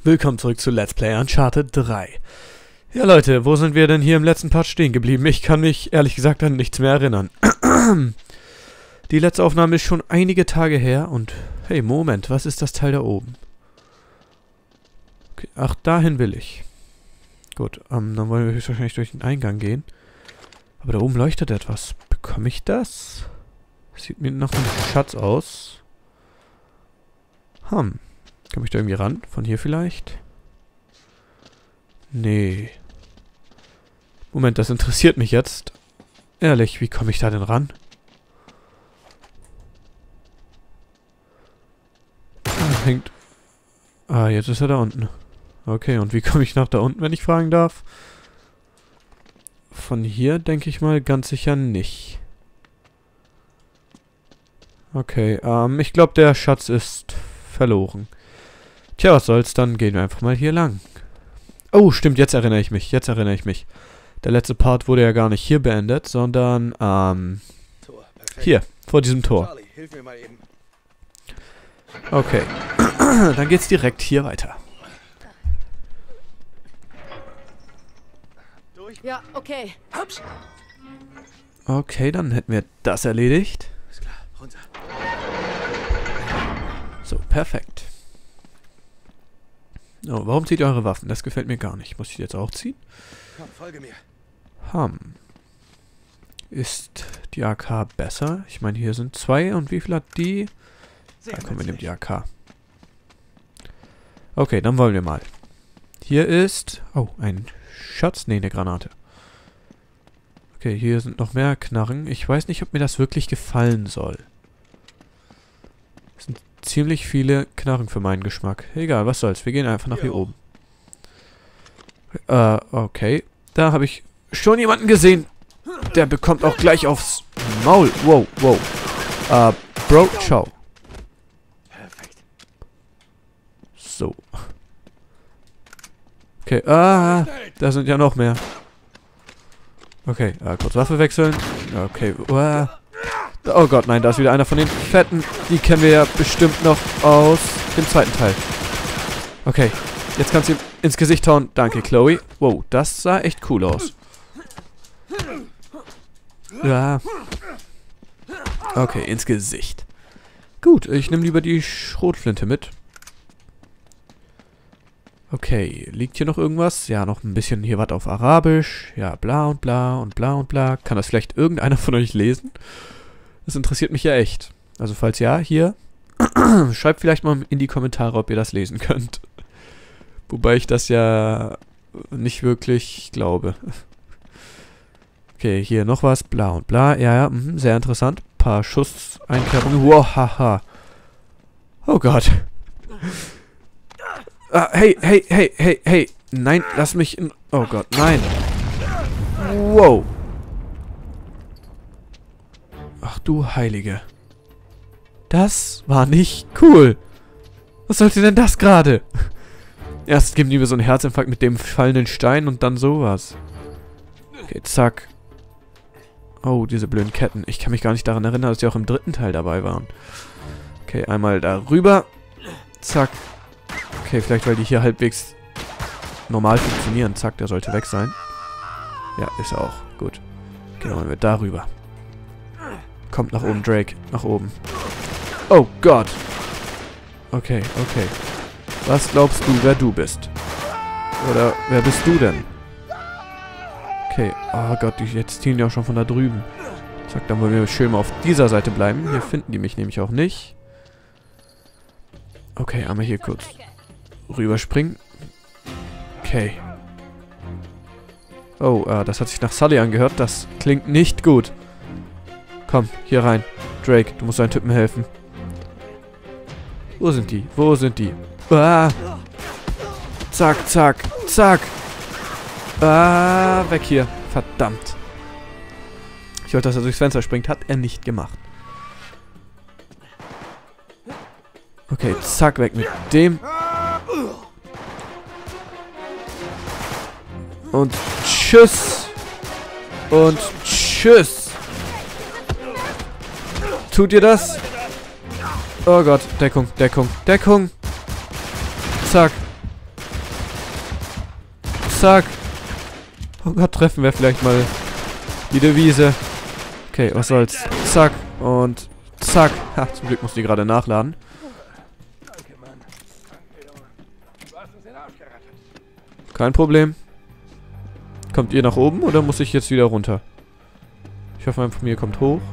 Willkommen zurück zu Let's Play Uncharted 3. Ja Leute, wo sind wir denn hier im letzten Part stehen geblieben? Ich kann mich ehrlich gesagt an nichts mehr erinnern. Die letzte Aufnahme ist schon einige Tage her und... Hey, Moment, was ist das Teil da oben? Okay, ach, dahin will ich. Gut, dann wollen wir höchstwahrscheinlich durch den Eingang gehen. Aber da oben leuchtet etwas. Bekomme ich das? Sieht mir nach einem Schatz aus. Komme ich da irgendwie ran? Von hier vielleicht? Nee. Moment, das interessiert mich jetzt. Ehrlich, wie komme ich da denn ran? Hängt... Ah, jetzt ist er da unten. Okay, und wie komme ich nach da unten, wenn ich fragen darf? Von hier denke ich mal ganz sicher nicht. Okay, ich glaube, der Schatz ist verloren. Tja, was soll's, dann gehen wir einfach mal hier lang. Oh, stimmt, jetzt erinnere ich mich, Der letzte Part wurde ja gar nicht hier beendet, sondern, hier, vor diesem Tor. Charlie, hilf mir mal eben. Okay, dann geht's direkt hier weiter. Ja, okay. Ups. Okay, dann hätten wir das erledigt. Ist klar, runter. So, perfekt. Oh, warum zieht ihr eure Waffen? Das gefällt mir gar nicht. Muss ich die jetzt auch ziehen? Komm, folge mir. Ist die AK besser? Ich meine, hier sind 2 und wie viel hat die? Sehr Komm, wir nehmen die nützlich. AK. Okay, dann wollen wir mal. Hier ist... Oh, ein Schatz? Ne, eine Granate. Okay, hier sind noch mehr Knarren. Ich weiß nicht, ob mir das wirklich gefallen soll. Es sind ziemlich viele Knarren für meinen Geschmack. Egal, was soll's. Wir gehen einfach nach hier oben. Okay. Da habe ich schon jemanden gesehen. Der bekommt auch gleich aufs Maul. Wow, wow. Bro, ciao. Perfekt. So. Okay, da sind ja noch mehr. Okay, kurz Waffe wechseln. Okay, oh Gott, nein, da ist wieder einer von den Fetten. Die kennen wir ja bestimmt noch aus dem zweiten Teil. Okay, jetzt kannst du ihm ins Gesicht hauen. Danke, Chloe. Wow, das sah echt cool aus. Ja. Okay, ins Gesicht. Gut, ich nehme lieber die Schrotflinte mit. Okay, liegt hier noch irgendwas? Ja, noch ein bisschen hier was auf Arabisch. Ja, bla und bla und bla und bla. Kann das vielleicht irgendeiner von euch lesen? Das interessiert mich ja echt. Also falls ja, hier, schreibt vielleicht mal in die Kommentare, ob ihr das lesen könnt. Wobei ich das ja nicht wirklich glaube. Okay, hier noch was. Bla und bla. Ja, sehr interessant. Paar Schusseinkerbungen. Wow, haha. Oh Gott. Hey. Nein, lass mich in... Oh Gott, nein. Wow. Ach du Heilige. Das war nicht cool. Was sollte denn das gerade? Erst geben die mir so einen Herzinfarkt mit dem fallenden Stein und dann sowas. Okay, zack. Oh, diese blöden Ketten. Ich kann mich gar nicht daran erinnern, dass die auch im dritten Teil dabei waren. Okay, einmal darüber. Zack. Okay, vielleicht weil die hier halbwegs normal funktionieren. Zack, der sollte weg sein. Ja, ist er auch. Gut. Okay, dann wollen wir darüber. Kommt nach oben, Drake. Nach oben. Oh Gott. Okay. Was glaubst du, wer du bist? Oder wer bist du denn? Okay. Oh Gott, jetzt ziehen die auch schon von da drüben. Zack, dann wollen wir schön mal auf dieser Seite bleiben. Hier finden die mich nämlich auch nicht. Okay, einmal hier kurz rüberspringen. Okay. Oh, das hat sich nach Sully angehört. Das klingt nicht gut. Komm, hier rein. Drake, du musst deinen Typen helfen. Wo sind die? Zack. Weg hier. Verdammt. Ich wollte, dass er durchs Fenster springt. Hat er nicht gemacht. Okay, zack, weg mit dem. Und tschüss. Und tschüss. Tut ihr das? Oh Gott, Deckung. Zack. zack. Oh Gott, treffen wir vielleicht mal die Devise. Okay, was soll's. Zack und zack. Ha, zum Glück muss die gerade nachladen. Danke, Mann. Danke, Junge. Du hast uns den Arsch gerettet. Kein Problem. Kommt ihr nach oben oder muss ich jetzt wieder runter? Ich hoffe, mein von mir kommt hoch.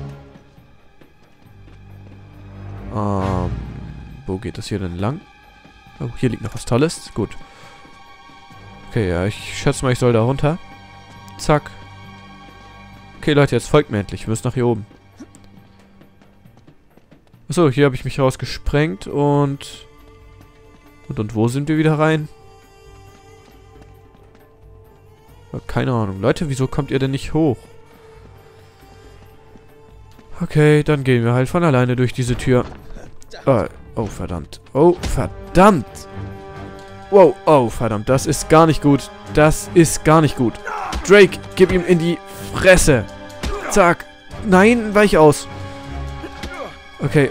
Wo geht das hier denn lang? Oh, hier liegt noch was Tolles. Gut. Okay, ja, ich schätze mal, ich soll da runter. Zack. Okay, Leute, jetzt folgt mir endlich. Wir müssen nach hier oben. Achso, hier habe ich mich rausgesprengt und wo sind wir wieder rein? Keine Ahnung. Leute, wieso kommt ihr denn nicht hoch? Okay, dann gehen wir halt von alleine durch diese Tür. Oh, verdammt. Oh, verdammt. Wow, oh, verdammt. Das ist gar nicht gut. Das ist gar nicht gut. Drake, gib ihm in die Fresse. Zack. Nein, weich aus. Okay,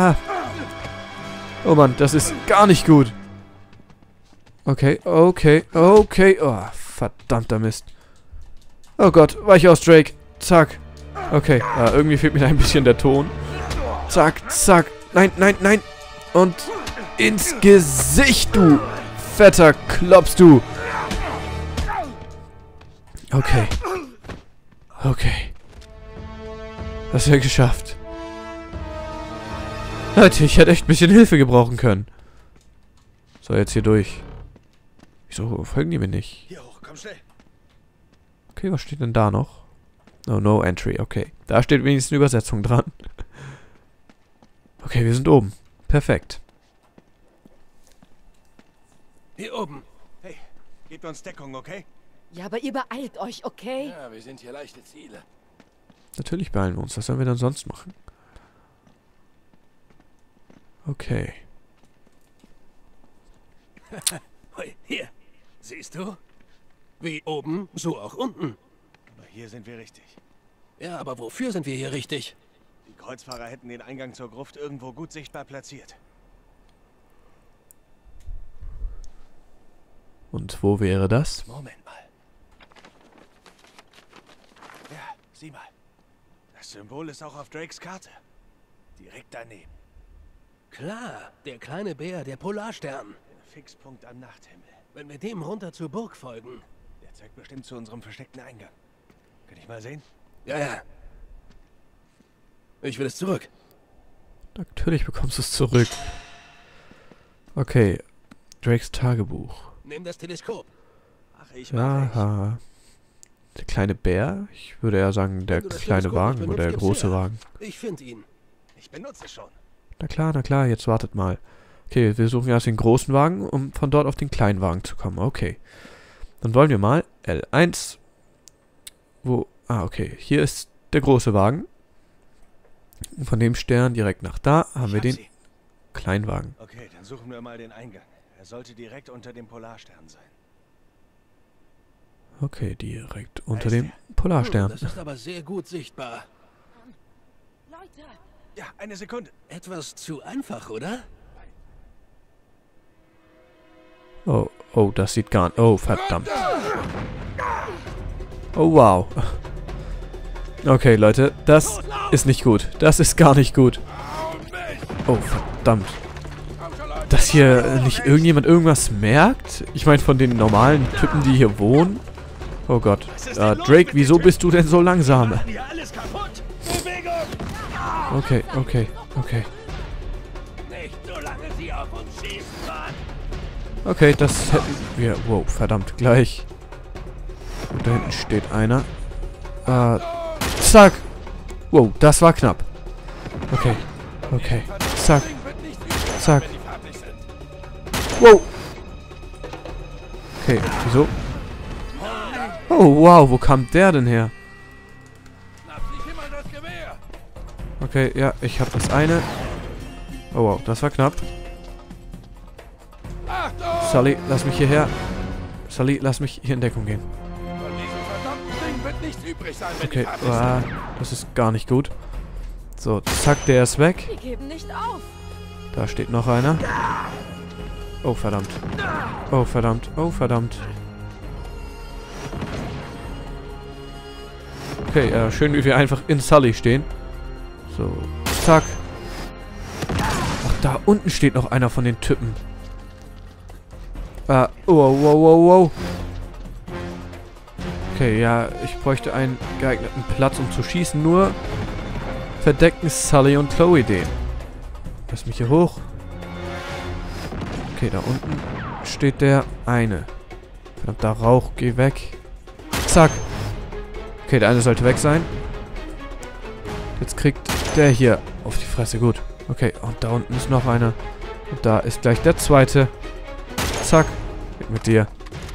oh Mann, das ist gar nicht gut. Okay, okay, okay. Oh, verdammter Mist. Oh Gott, weich aus, Drake. Zack. Okay, irgendwie fehlt mir da ein bisschen der Ton. Zack, zack. Nein, nein, nein. Und ins Gesicht, du fetter Klops, du. Okay. Okay. Das haben wir geschafft. Leute, ich hätte echt ein bisschen Hilfe gebrauchen können. So, jetzt hier durch. Wieso folgen die mir nicht? Hier hoch, komm schnell. Okay, was steht denn da noch? Oh, no entry, okay. Da steht wenigstens eine Übersetzung dran. Okay, wir sind oben. Perfekt. Hier oben. Hey, gebt uns Deckung, okay? Ja, aber ihr beeilt euch, okay? Ja, wir sind hier leichte Ziele. Natürlich beeilen wir uns. Was sollen wir denn sonst machen? Okay. Hoi, hier. Siehst du? Wie oben, so auch unten. Aber hier sind wir richtig. Ja, aber wofür sind wir hier richtig? Die Kreuzfahrer hätten den Eingang zur Gruft irgendwo gut sichtbar platziert. Und wo wäre das? Moment mal. Ja, sieh mal. Das Symbol ist auch auf Drakes Karte. Direkt daneben. Klar, der kleine Bär, der Polarstern. Der Fixpunkt am Nachthimmel. Wenn wir dem runter zur Burg folgen. Der zeigt bestimmt zu unserem versteckten Eingang. Kann ich mal sehen? Ja, ja. Ich will es zurück. Natürlich bekommst du es zurück. Okay. Drakes Tagebuch. Nimm das Teleskop. Ach, ich mach Aha. Der kleine Bär? Ich würde eher sagen, der Wenn du das kleine Teleskop Wagen nicht oder der benutzt, große gib's her. Wagen. Ich finde ihn. Ich benutze es schon. Na klar, jetzt wartet mal. Okay, wir suchen erst den großen Wagen, um von dort auf den kleinen Wagen zu kommen. Okay. Dann wollen wir mal L1. Wo? Ah, okay. Hier ist der große Wagen. Und von dem Stern direkt nach da haben wir den sie. Kleinwagen. Okay, dann suchen wir mal den Eingang. Er sollte direkt unter dem Polarstern sein. Okay, direkt unter ist dem Polarstern. Das ist aber sehr gut sichtbar. Leute! Ja, eine Sekunde. Etwas zu einfach, oder? Oh, oh, das sieht gar nicht... Oh, verdammt. Oh, wow. Okay, Leute, das ist nicht gut. Das ist gar nicht gut. Oh, verdammt. Dass hier nicht irgendjemand irgendwas merkt? Ich meine, von den normalen Typen, die hier wohnen? Oh Gott. Drake, wieso bist du denn so langsam? Hier alles kaputt. Bewegung! Okay, okay, okay. Nicht solange sie auf uns schießen, Mann. Okay, das hätten wir... Wow, verdammt, gleich. Und da hinten steht einer. Zack. Wow, das war knapp. Okay, okay. Zack. Zack. Wow. Okay, wieso? Oh, wow, wo kam der denn her? Okay, ja, ich habe das eine. Oh, wow, das war knapp. Sully, lass mich hierher. Sully, lass mich hier in Deckung gehen. Okay, das ist gar nicht gut. So, zack, der ist weg. Wir geben nicht auf! Da steht noch einer. Oh, verdammt. Oh, verdammt. Oh, verdammt. Okay, schön, wie wir einfach in Sully stehen. So, zack. Ach, da unten steht noch einer von den Typen. Wow, wow, wow, wow. Okay, ja, ich bräuchte einen geeigneten Platz, um zu schießen. Nur verdecken Sully und Chloe den. Lass mich hier hoch. Okay, da unten steht der eine. Verdammter Rauch, geh weg. Zack. Okay, der eine sollte weg sein. Jetzt kriegt der hier auf die Fresse. Gut. Okay, und da unten ist noch einer. Und da ist gleich der zweite. Zack. Weg mit dir.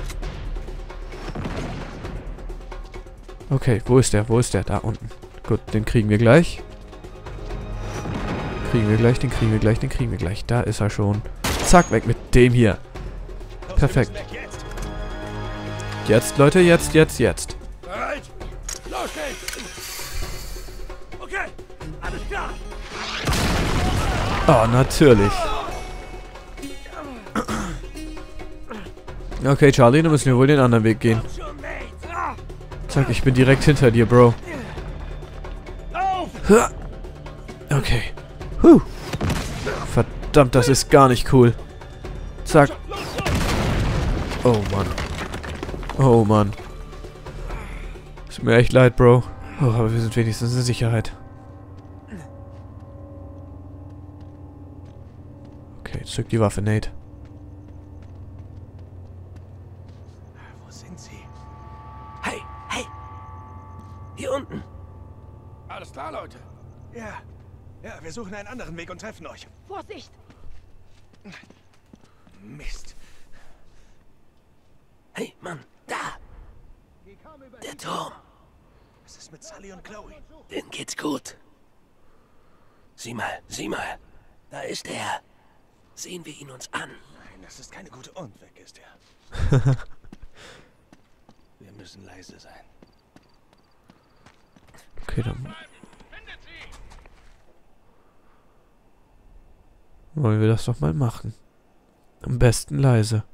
Okay, wo ist der? Wo ist der? Da unten. Gut, den kriegen wir gleich. Kriegen wir gleich, den kriegen wir gleich, den kriegen wir gleich. Da ist er schon. Zack, weg mit dem hier. Perfekt. Jetzt, Leute, jetzt. Bereit? Los geht's! Okay, alles klar! Oh, natürlich. Okay, Charlie, dann müssen wir wohl den anderen Weg gehen. Zack, ich bin direkt hinter dir, Bro. Okay. Verdammt, das ist gar nicht cool. Zack. Oh, Mann. Oh, Mann. Tut mir echt leid, Bro. Oh, aber wir sind wenigstens in Sicherheit. Okay, zück die Waffe, Nate. Wo sind sie? Hey, hey! Hier unten! Alles klar, Leute. Ja. Ja, wir suchen einen anderen Weg und treffen euch. Vorsicht! Mist. Hey, Mann, da! Der Turm. Was ist mit Sully und Chloe? Denen geht's gut. Sieh mal, sieh mal. Da ist er. Sehen wir ihn uns an. Nein, das ist keine gute... Und weg ist er. Wir müssen leise sein. Okay, dann... Wollen wir das doch mal machen. Am besten leise.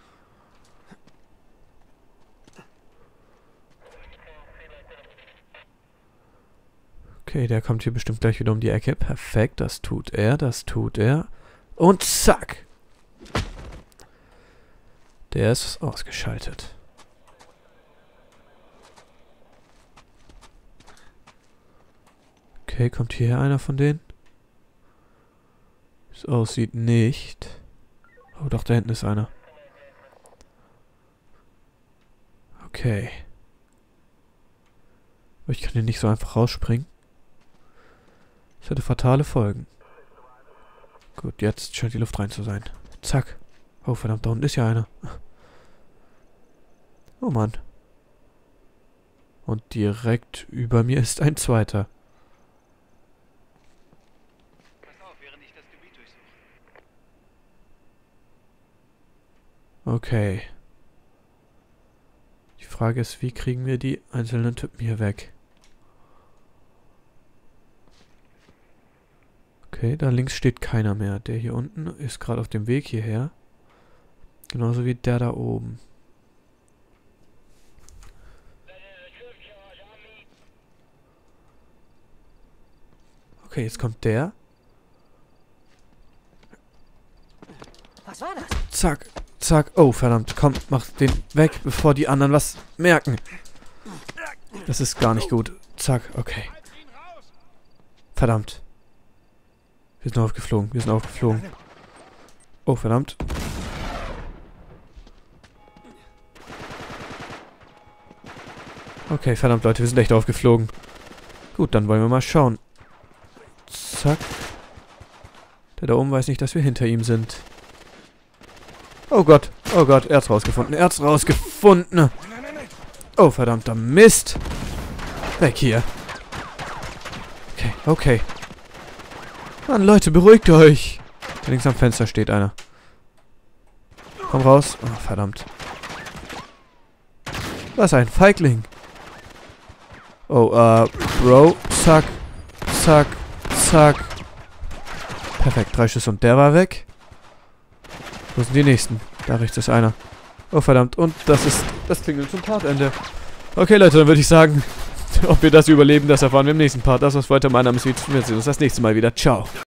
Okay, der kommt hier bestimmt gleich wieder um die Ecke. Perfekt, das tut er, das tut er. Und zack! Der ist ausgeschaltet. Okay, kommt hierher einer von denen? Wie es aussieht, nicht. Oh, doch, da hinten ist einer. Okay. Aber ich kann hier nicht so einfach rausspringen. Das hätte fatale Folgen. Gut, jetzt scheint die Luft rein zu sein. Zack. Oh, verdammt, da unten ist ja einer. Oh, Mann. Und direkt über mir ist ein zweiter. Okay. Die Frage ist, wie kriegen wir die einzelnen Typen hier weg? Okay, da links steht keiner mehr. Der hier unten ist gerade auf dem Weg hierher. Genauso wie der da oben. Okay, jetzt kommt der. Was war das? Zack, zack. Oh, verdammt. Komm, mach den weg, bevor die anderen was merken. Das ist gar nicht gut. Zack, okay. Verdammt. Wir sind aufgeflogen, wir sind aufgeflogen. Oh, verdammt. Okay, verdammt, Leute, wir sind echt aufgeflogen. Gut, dann wollen wir mal schauen. Zack. Der da oben weiß nicht, dass wir hinter ihm sind. Oh Gott, er hat's rausgefunden, er hat's rausgefunden. Oh, verdammter Mist. Weg hier. Okay, okay. Mann, Leute, beruhigt euch. Links am Fenster steht einer. Komm raus. Oh, verdammt. Was ein Feigling. Oh, Bro. Zack. Zack. Zack. Perfekt, 3 Schüsse und der war weg. Wo sind die nächsten? Da rechts ist einer. Oh, verdammt. Und das ist das Klingeln zum Partende. Okay, Leute, dann würde ich sagen, Ob wir das überleben, das erfahren wir im nächsten Part. Das war's für heute. Mein Name ist Viz. Wir sehen uns das nächste Mal wieder. Ciao.